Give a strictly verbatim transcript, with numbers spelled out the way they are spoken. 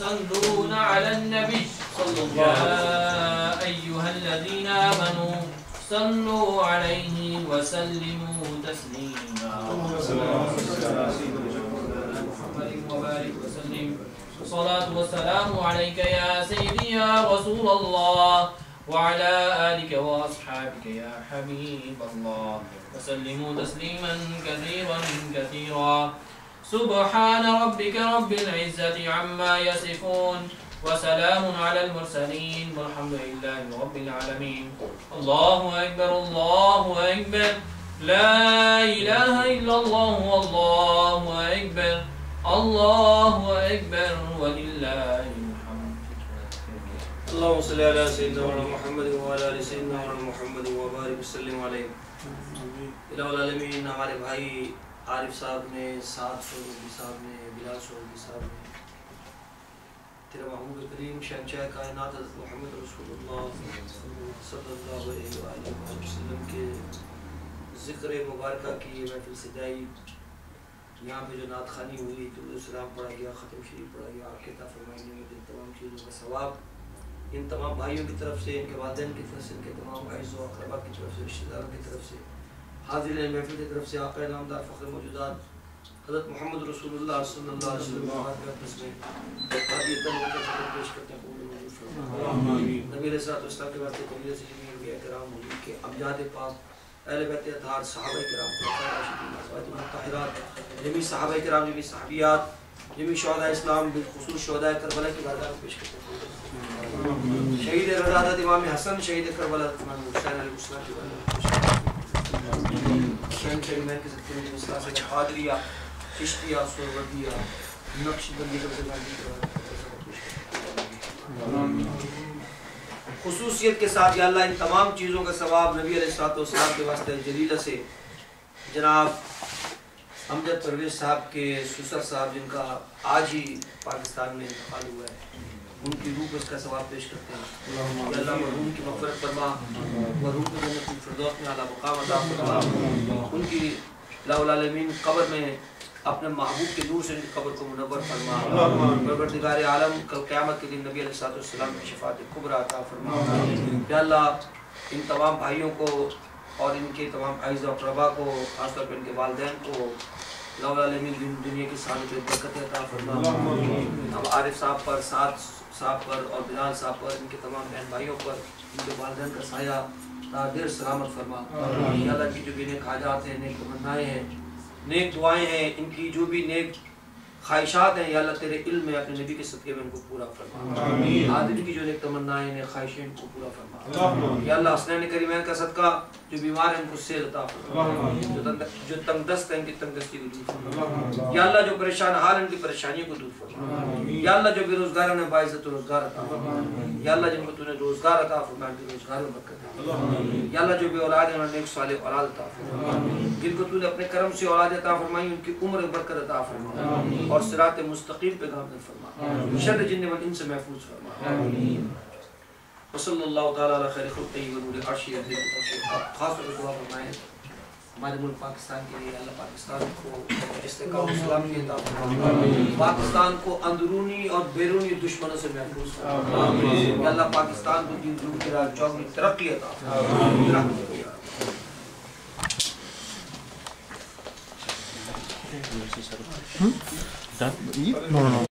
يصلون على النبي صلى الله يا أيها الذين آمنوا صلوا عليه وسلموا تسليما وبارك وسلم. الصلاة والسلام عليك يا سيدي يا رسول الله وعلى آلك وأصحابك يا حبيب الله وسلموا تسليما كثيرا كثيرا. سبحان ربك رب العزة عما يصفون وسلام على المرسلين والحمد لله رب العالمين. الله أكبر الله أكبر لا إله إلا الله والله أكبر الله أكبر ولله الحمد. اللهم صل على سيدنا محمد وعلى آل سيدنا محمد وبارك وسلم علیہ. الہ العالمین ہمارے بھائی عارف صاحب نے، سعد شعبی صاحب نے، بلال شعبی صاحب نے تیرا محبوب کریم شہنشاہ کائنات حضرت محمد رسول اللہ صلی اللہ علیہ وآلہ وسلم کے ذکر مبارکہ کی یہ محفل سجائی. یہاں پہ جو نعت خوانی ہوئی، درود السلام پڑھا گیا، ختم شریف پڑھا گیا، آپ کے عطا فرمائے میں ان تمام چیزوں کا ثواب ان تمام بھائیوں کی طرف سے، ان کے والدین کی طرف سے، ان کے تمام اعزاء و اقربا کی طرف سے، رشتہ داروں کی طرف سے، حاضرین محفل کی طرف سے، آقا نامدار فخر موجودات حضرت محمد رسول اللہ صلی اللہ علیہ وسلم میں حاضر ہو کر فخر پیش کرتے ہیں. نبی علیہ السلام کے واسطے قبیلہ سے جمعی انبیاء کرام حضور کے امجاد پاک، اہل بیت اطہار، صحابہ کرام، راشدین، ازواج مطہرات، جميع صحابہ کرام، جميع صحابیات، جميع شہداء اسلام، بالخصوص شہداء کربلا کی بارگاہ میں پیش کرتے ہیں. شہید رضا حضرت امام حسن شہید کربلا امام حسین علیہ السلام کی بارگاہ میں پیش کرتے ہیں. شہنشاہ مرکز الدین اسلام سے قادریہ، چشتیہ، سہروردیہ، نقشبندی کی بارگاہ میں پیش کرتے ہیں. خصوصیت کے ساتھ یا اللہ ان تمام چیزوں کا ثواب نبی علیہ الصلوۃ والسلام کے واسطے جلیلہ سے جناب امجد پرویز صاحب کے سسر صاحب جن کا آج ہی پاکستان میں انتقال ہوا ہے، ان کی روح کو اس کا ثواب پیش کرتے ہیں. یا اللہ مرحوم کی مغفرت فرما، مرحوم کو جنت الفردوس میں اعلیٰ مقام عطا فرما، ان کی لا العالمین قبر میں اپنے محبوب کے نور سے ان کی قبر کو منور فرما. پروردگار عالم کل قیامت کے دن نبی علیہ الصلوۃ والسلام کی شفاعت کبریٰ عطا فرما. یا اللہ ان تمام بھائیوں کو اور ان کے تمام اعزاء و اقربا کو، خاص طور پر ان کے والدین کو لا العالمین دنیا کی سعادت و برکت عطا فرما. اب عارف صاحب پر، سعد صاحب پر اور بلال صاحب پر، ان کے تمام بہن بھائیوں پر، ان کے والدین کا سایہ تا دیر سلامت فرما. یا اللہ کی جو بھی نیک حاجات ہیں، نیک تمنائیں ہیں، نیک دعائیں ہیں، ان کی جو بھی نیک خواہشات ہیں، یا اللہ تیرے علم میں اپنے نبی کے صدقے میں ان کو پورا فرما. عادل کی جو نیک تمنائیں ہیں، خواہشیں، ان کو پورا فرما. یا اللہ حسنین کریمین کا صدقہ جو بیمار ہیں ان کو صحت عطا فرما، جو تنگ دست ہیں ان کی تنگ دستی کو دور فرما. یا اللہ جو پریشان حال ہیں ان کی پریشانیوں کو دور فرما. یا اللہ جو بے روزگار ہیں باعزت روزگار عطا فرما. یا اللہ جن کو تو نے روزگار عطا فرما ان کے روزگار میں برکت عطا. یا اللہ جو بے اولاد ہیں انہیں نیک صالح اولاد عطا فرما. جن کو تو نے اپنے کرم سے اولاد عطا فرمائی ان کی عمر برکت عطا فرما اور صراط مستقیم پہ گامزن فرما. شر جن والانس سے محفوظ فرما. وصلی اللہ تعالیٰ علی خیر خلقہ و نور عرشہ. خاص طور پر دعا فرمائیں ہمارے ملک پاکستان کے لیے. اللہ پاکستان کو استحکام و سلامتی عطا فرما. پاکستان کو اندرونی اور بیرونی دشمنوں سے محفوظ فرما. یا اللہ پاکستان کو دین دور کی راہ چوگنی ترقی عطا فرما.